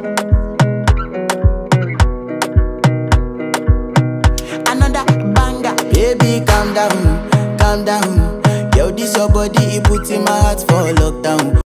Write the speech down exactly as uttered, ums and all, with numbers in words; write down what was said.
Another banger. Baby, calm down, calm down. Yo, this your body, it puts in my heart for lockdown.